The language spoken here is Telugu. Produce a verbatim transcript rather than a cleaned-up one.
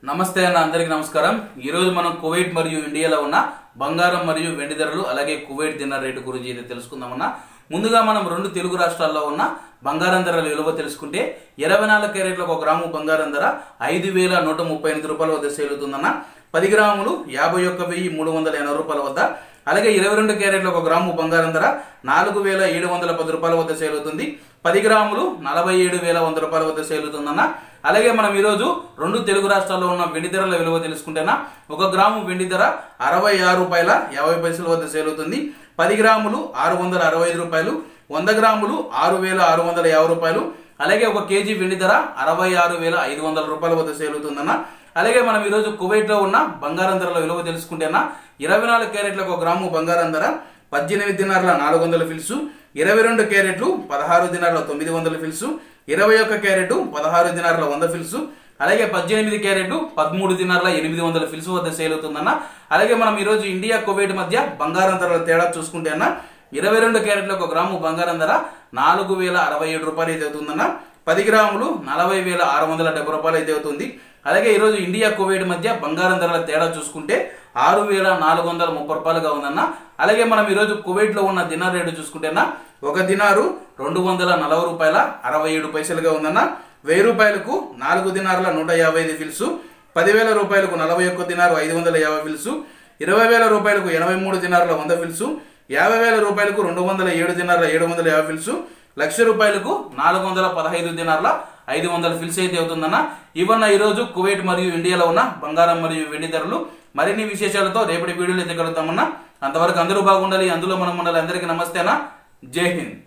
నమస్తే అన్న అందరికి నమస్కారం। ఈ రోజు మనం కువైట్ మరియు ఇండియాలో ఉన్న బంగారం మరియు వెండి ధరలు అలాగే కువైట్ దినార్ రేటు గురించి అయితే తెలుసుకుందామన్నా। ముందుగా మనం రెండు తెలుగు రాష్ట్రాల్లో ఉన్న బంగారం ధరల విలువ తెలుసుకుంటే ఇరవై నాలుగు క్యారెట్లకు ఒక గ్రాము బంగారం ధర ఐదు వేల నూట ముప్పై ఎనిమిది రూపాయల వద్ద సేల్ అవుతుందన్న। పది గ్రాములు యాభై ఒక్క వెయ్యి మూడు వందల ఎనభై రూపాయల వద్ద, అలాగే ఇరవై రెండు క్యారెట్ల ఒక గ్రాము బంగారం ధర నాలుగు వేల ఏడు వందల పది రూపాయల వద్ద సేల్ అవుతుంది। పది గ్రాములు నలభై ఏడు వేల వంద రూపాయల వద్ద సేల్ అవుతుందన్న। అలాగే మనం ఈరోజు రెండు తెలుగు రాష్ట్రాల్లో ఉన్న వెండి ధరల విలువ తెలుసుకుంటేనా ఒక గ్రాము వెండి ధర అరవై ఆరు రూపాయల యాభై పైసల వద్ద సేల్ అవుతుంది। పది గ్రాములు ఆరు వందల అరవై ఐదు రూపాయలు, వంద గ్రాములు ఆరు వేల ఆరు వందల యాభై రూపాయలు, అలాగే ఒక కేజీ వెండి ధర అరవై ఆరు వేల ఐదు వందల రూపాయల వద్ద సేల్ అవుతుందన్న। అలాగే మనం ఈరోజు కువైట్ లో ఉన్న బంగారం ధరల విలువ తెలుసుకుంటేనా ఇరవై నాలుగు క్యారెట్లకు ఒక గ్రాము బంగారం ధర పద్దెనిమిది దినార్ల నాలుగు వందల ఫిల్సు, ఇరవై రెండు క్యారెట్లు పదహారు దినార్ల తొమ్మిది వందల ఫిల్సు, ఇరవై ఒక్క క్యారెట్ పదహారు దినార్ల వంద ఫిల్సు, అలాగే పద్దెనిమిది క్యారెట్ పదమూడు దినార్ల ఎనిమిది వందల ఫిల్సు వద్ద సేల్ అవుతుందన్న। అలాగే మనం ఈరోజు ఇండియా కువైట్ మధ్య బంగారం ధరల తేడా చూసుకుంటే అన్న ఇరవై రెండు క్యారెట్ల ఒక గ్రాము బంగారం ధర నాలుగు వేల అరవై ఏడు రూపాయలు అయితే అవుతుందన్న। పది గ్రాములు నలభై వేల ఆరు వందల డెబ్బై రూపాయలు అయితే అవుతుంది। అలాగే ఈరోజు ఇండియా కువైట్ మధ్య బంగారం ధరల తేడా చూసుకుంటే ఆరు వేల నాలుగు వందల ముప్పై రూపాయలుగా ఉందన్న। అలాగే మనం ఈరోజు కువైట్ లో ఉన్న దినార్ రేటు చూసుకుంటేనా ఒక దినారు రెండు వందల నలభై రూపాయల అరవై ఏడు పైసలుగా ఉందన్న। వెయ్యి రూపాయలకు నాలుగు దినార్ల నూట యాభై ఐదు ఫిల్సు, పదివేల రూపాయలకు నలభై ఒక్క దినారు ఐదు వందల యాభై ఫిల్సు, ఇరవై వేల రూపాయలకు ఎనభై మూడు దినార్ల వంద ఫిల్సు, యాభై వేల రూపాయలకు రెండు వందల ఏడు దినార్ల ఏడు వందల యాభై ఫిల్సు, లక్ష రూపాయలకు నాలుగు వందల పదహైదు దినార్ల ఐదు వందల ఫిల్స్ అయితే అవుతుందన్న। ఇవన్న ఈ రోజు కువైట్ మరియు ఇండియాలో ఉన్న బంగారం మరియు వెండి ధరలు। మరిన్ని విశేషాలతో రేపటి వీడియోలో అయితే కలుద్దామన్నా। అంతవరకు అందరూ బాగుండాలి, అందులో మనం ఉండాలి। అందరికీ నమస్తేనా, జై హింద్।